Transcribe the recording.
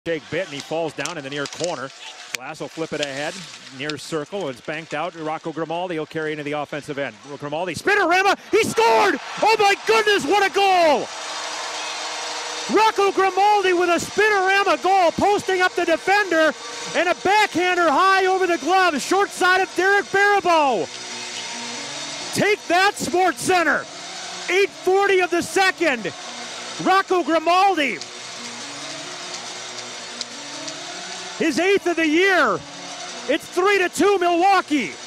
Shake bit, and he falls down in the near corner. Glass will flip it ahead, near circle. It's banked out. Rocco Grimaldi will carry into the offensive end. Grimaldi, spin-o-rama, he scored! Oh my goodness, what a goal! Rocco Grimaldi with a spin-o-rama goal, posting up the defender, and a backhander high over the glove, short side of Derek Baribeau. Take that, Sports Center. 8:40 of the second. Rocco Grimaldi, his 8th of the year. It's 3-2 Milwaukee.